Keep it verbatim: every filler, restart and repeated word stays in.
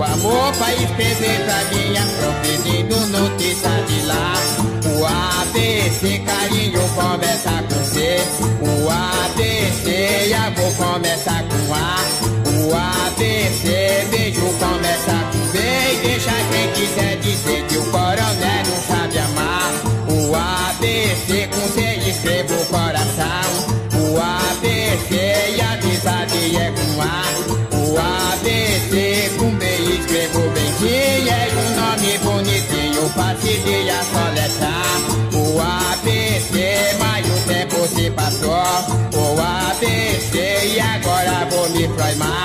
amor pra escrever pra minha flor, pedindo notícia de lá. O A B C, carinho, começa com C. O A B C, avô, começa com A. O A B C, beijo, começa com B. E deixa quem quiser dizer que o coronel não sabe amar. O A B C, com C escrevo o coração. O A B C, e a amizade é com A. O A B C, com B escrevo benzinho. É um nome bonitinho, fácil de assoletar. O A B C, mas o tempo se passou. O A B C, e agora vou me formar.